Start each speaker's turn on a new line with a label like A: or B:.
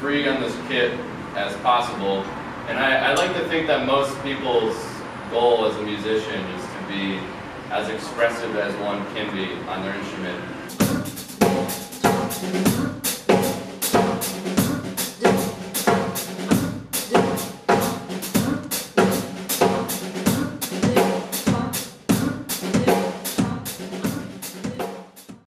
A: free on this kit as possible. And I like to think that most people's goal as a musician is to be as expressive as one can be on their instrument.